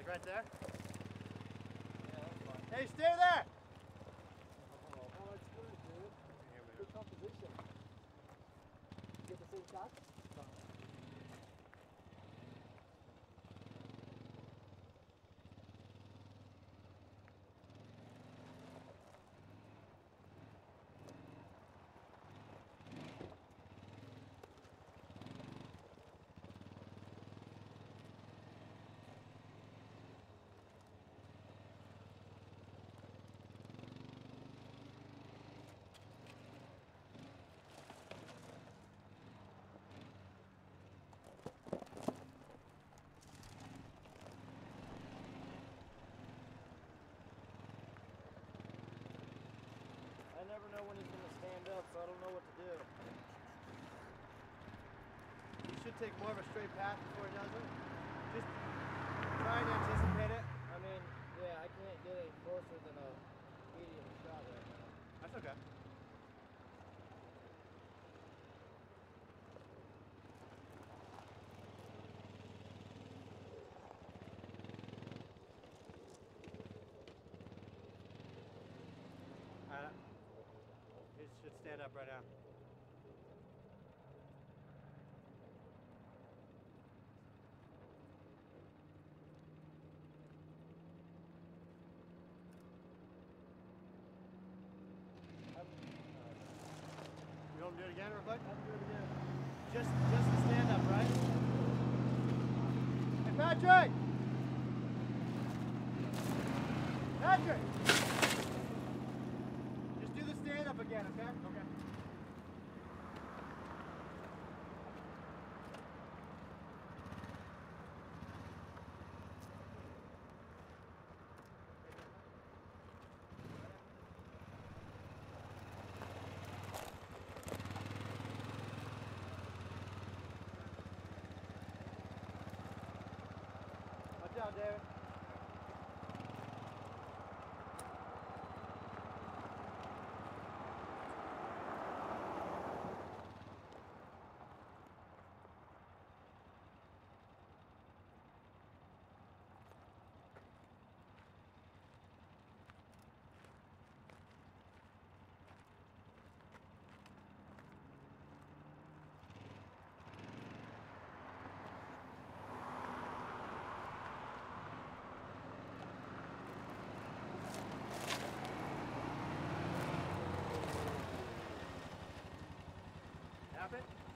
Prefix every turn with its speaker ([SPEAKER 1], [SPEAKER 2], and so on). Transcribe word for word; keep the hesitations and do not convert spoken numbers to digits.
[SPEAKER 1] Right there?
[SPEAKER 2] Yeah, that's fine.
[SPEAKER 1] Hey, stay there!
[SPEAKER 2] Oh, that's good, dude. Good composition. Get the same shot? No. I never know when he's going to stand up, so I don't know what to do.
[SPEAKER 1] You should take more of a straight path before he does it. Just try and anticipate it.
[SPEAKER 2] I mean, yeah, I can't get any closer than a medium shot right now.
[SPEAKER 1] That's okay. Alright. It should stand up right now. You want to do it again real quick?
[SPEAKER 2] I'll do it again.
[SPEAKER 1] Just, just to stand up, right? Hey, Patrick! Patrick! Just do the stand up again, okay? Okay. Watch out, David. Tap it.